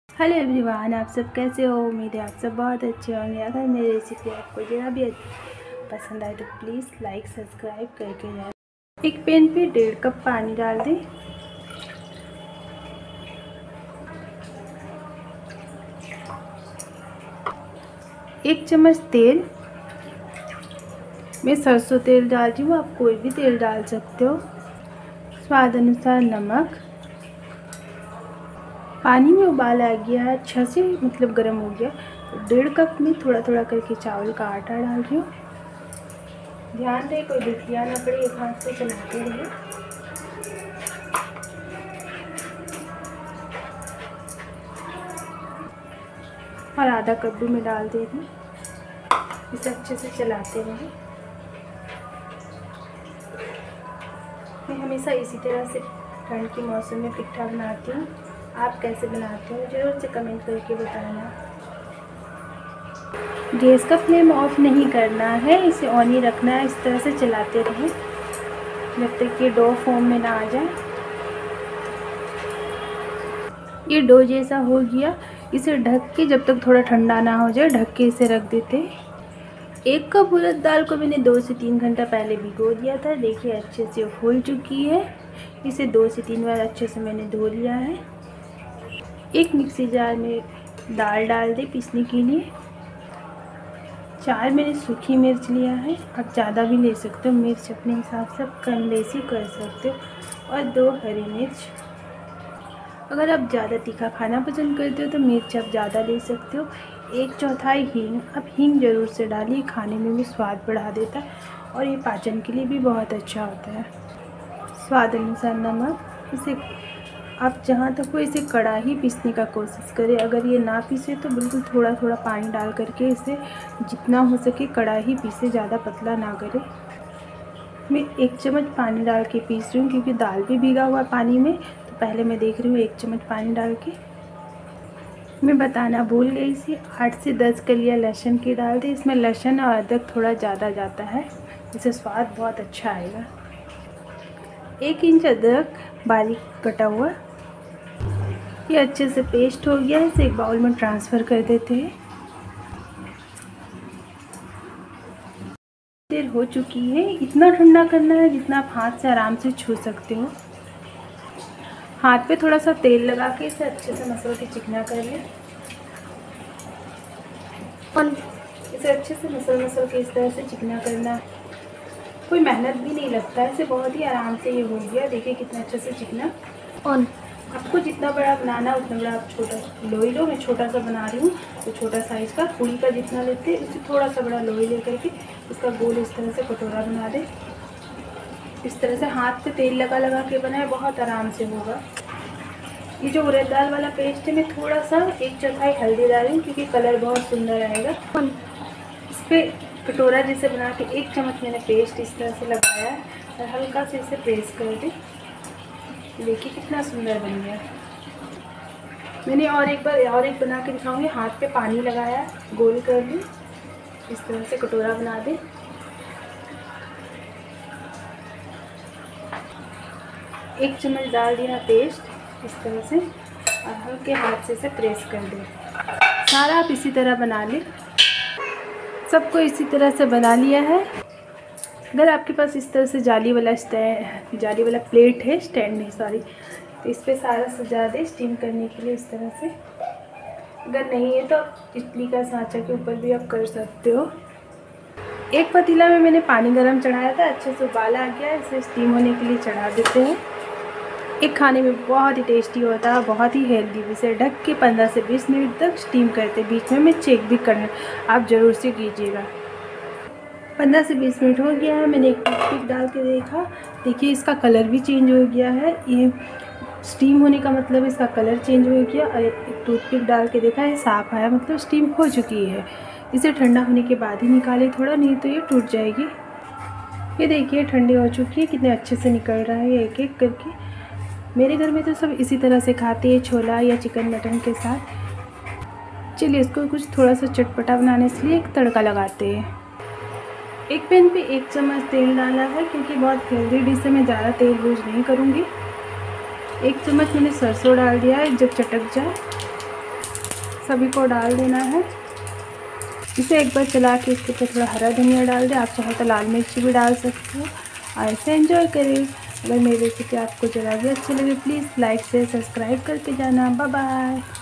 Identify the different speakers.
Speaker 1: Hello everyone, आप सब कैसे हो। उम्मीद है आप सब बहुत अच्छे होंगे। अगर मेरी रेसिपी आपको जरा भी पसंद आए तो प्लीज़ लाइक सब्सक्राइब करके जाए। एक पैन पे 1.5 कप पानी डाल दें। एक चम्मच तेल, मैं सरसों तेल डाल रही हूँ, आप कोई भी तेल डाल सकते हो। स्वाद अनुसार नमक। पानी में उबाल आ गया है, अच्छा से गर्म हो गया। 1.5 कप में थोड़ा थोड़ा करके चावल का आटा डाल रही हूँ। ध्यान दें कोई गुठलियाँ ना पड़े, एक हाथ से चलाते रहिए। और आधा कद्दू में डाल दे रही हूँ, इसे अच्छे से चलाते रहें। मैं हमेशा इसी तरह से ठंड के मौसम में पिट्ठा बनाती हूँ। आप कैसे बनाते हो ज़रूर से कमेंट करके बताना। गैस का फ्लेम ऑफ नहीं करना है, इसे ऑन ही रखना है। इस तरह से चलाते रहें जब तक ये डो फॉर्म में ना आ जाए। ये डो जैसा हो गया, इसे ढक के जब तक थोड़ा ठंडा ना हो जाए ढक के इसे रख देते हैं। 1 कप उड़द दाल को मैंने 2 से 3 घंटा पहले भिगो दिया था। देखिए अच्छे से फूल चुकी है। इसे 2 से 3 बार अच्छे से मैंने धो लिया है। एक मिक्सी जार में दाल डाल दे पीसने के लिए। 4 मैंने सूखी मिर्च लिया है, आप ज़्यादा भी ले सकते हो, मिर्च अपने हिसाब से कम बेसी कर सकते हो। और 2 हरी मिर्च। अगर आप ज़्यादा तीखा खाना पसंद करते हो तो मिर्च आप ज़्यादा ले सकते हो। 1/4 हींग, आप हींग ज़रूर से डालिए, खाने में भी स्वाद बढ़ा देता है और ये पाचन के लिए भी बहुत अच्छा होता है। स्वाद अनुसार नमक। इसे आप जहाँ तक हो इसे कड़ाही पीसने का कोशिश करें। अगर ये ना पीसे तो बिल्कुल थोड़ा थोड़ा पानी डाल करके इसे जितना हो सके कड़ाही पीसे, ज़्यादा पतला ना करें। मैं 1 चम्मच पानी डाल के पीस रही हूँ क्योंकि दाल भी भीगा हुआ पानी में, तो पहले मैं देख रही हूँ 1 चम्मच पानी डाल के। मैं बताना भूल गई थी, 8 से 10 कलियाँ लहसुन की डाल दी। इसमें लहसुन और अदरक थोड़ा ज़्यादा जाता है, इससे स्वाद बहुत अच्छा आएगा। 1 इंच अदरक बारीक कटा हुआ। ये अच्छे से पेस्ट हो गया है, इसे एक बाउल में ट्रांसफ़र कर देते हैं। देर हो चुकी है। इतना ठंडा करना है जितना आप हाथ से आराम से छू सकते हो। हाथ पे थोड़ा सा तेल लगा के इसे अच्छे से मसल के चिकना कर लें। इसे अच्छे से मसल के इस तरह से चिकना करना है। कोई मेहनत भी नहीं लगता है, इसे बहुत ही आराम से ये हो गया। देखिए कितना अच्छे से चिकना। और आपको जितना बड़ा बनाना है उतना बड़ा आप छोटा लोई लो। मैं छोटा सा बना रही हूँ तो छोटा साइज़ का, पूरी का जितना लेते हैं उससे थोड़ा सा बड़ा लोई लेकर के इसका गोल इस तरह से कटोरा बना दे। इस तरह से हाथ पे तेल लगा के बनाए, बहुत आराम से होगा। ये जो उड़द दाल वाला पेस्ट है मैं थोड़ा सा 1/4 हल्दी डाल रही हूँ क्योंकि कलर बहुत सुंदर आएगा। इस पर कटोरा जैसे बना के 1 चम्मच मैंने पेस्ट इस तरह से लगाया है और हल्का से इसे प्रेस कर दें। देखिए कितना सुंदर बन गया। मैंने और एक बना के दिखाऊंगी। हाथ पे पानी लगाया, गोल कर दी, इस तरह से कटोरा बना दें। एक चम्मच डाल दिया पेस्ट इस तरह से और हल्के हाथ से इसे प्रेस कर दें। सारा आप इसी तरह बना लें। सबको इसी तरह से बना लिया है। अगर आपके पास इस तरह से जाली वाला प्लेट है, स्टैंड है सॉरी, तो इस पर सारा सजा दे स्टीम करने के लिए इस तरह से। अगर नहीं है तो इडली का सांचा के ऊपर भी आप कर सकते हो। एक पतीला में मैंने पानी गरम चढ़ाया था, अच्छे से उबाल आ गया, इसे स्टीम होने के लिए चढ़ा देते हैं। एक खाने में बहुत ही टेस्टी होता है, बहुत ही हेल्दी। इसे ढक के 15 से 20 मिनट तक स्टीम करते। बीच में मैं चेक भी करना, आप ज़रूर से कीजिएगा। 15 से 20 मिनट हो गया है, मैंने एक टूथपिक डाल के देखा। देखिए इसका कलर भी चेंज हो गया है। ये स्टीम होने का मतलब इसका कलर चेंज हो गया। और एक टूथपिक डाल के देखा है, साफ़ आया, मतलब स्टीम हो चुकी है। इसे ठंडा होने के बाद ही निकालें थोड़ा, नहीं तो ये टूट जाएगी। ये देखिए ठंडी हो चुकी है, कितने अच्छे से निकल रहा है एक एक करके। मेरे घर में तो सब इसी तरह से खाते हैं, छोला या चिकन मटन के साथ। चलिए इसको कुछ थोड़ा सा चटपटा बनाने के लिए एक तड़का लगाते हैं। एक पैन पे 1 चम्मच तेल डाला है क्योंकि बहुत हेल्दी डिश है, मैं ज़्यादा तेल यूज नहीं करूँगी। 1 चम्मच मैंने सरसों डाल दिया है, जब चटक जाए सभी को डाल देना है। इसे एक बार चला के इसके ऊपर थोड़ा हरा धनिया डाल दें। आप चाहे तो लाल मिर्ची भी डाल सकते हो और इसे एंजॉय करें। अगर मेरी रेसिपी आपको ज़रा भी अच्छी लगे प्लीज़ लाइक शेयर सब्सक्राइब करके जाना। Bye bye.